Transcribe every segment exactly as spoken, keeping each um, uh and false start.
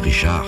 Richard,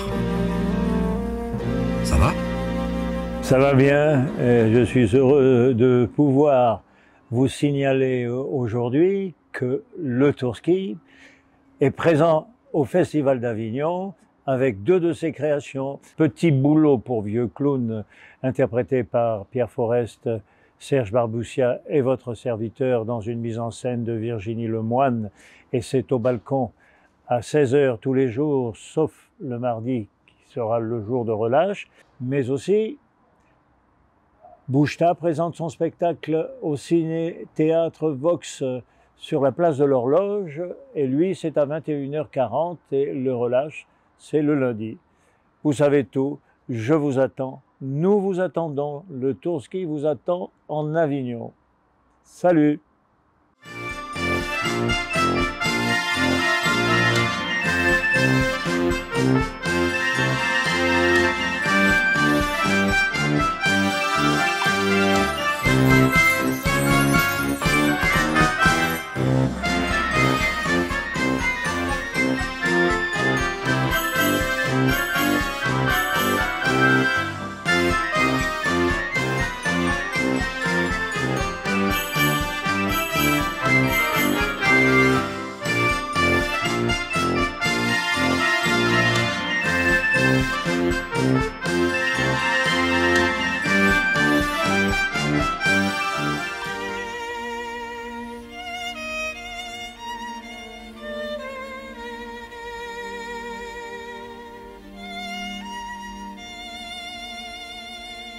ça va? Ça va bien. Je suis heureux de pouvoir vous signaler aujourd'hui que le Tourski est présent au Festival d'Avignon avec deux de ses créations. Petit boulot pour vieux clown, interprété par Pierre Forest, Serge Barboussia et votre serviteur dans une mise en scène de Virginie Lemoine. Et c'est au balcon à seize heures tous les jours, sauf le mardi qui sera le jour de relâche. Mais aussi, Boucheta présente son spectacle au Ciné-Théâtre Vox sur la place de l'Horloge. Et lui, c'est à vingt et une heures quarante et le relâche, c'est le lundi. Vous savez tout, je vous attends, nous vous attendons, le Tourski vous attend en Avignon. Salut!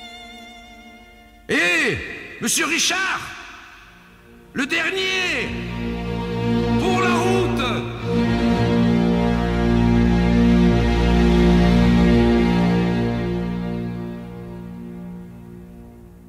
Hé, monsieur Richard, le dernier!